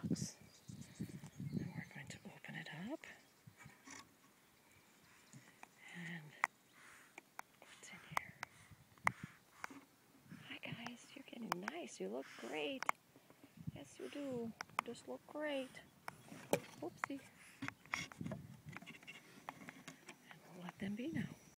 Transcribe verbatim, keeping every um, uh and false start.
box. And we're going to open it up. And what's in here? Hi guys, you're getting nice. You look great. Yes, you do. You just look great.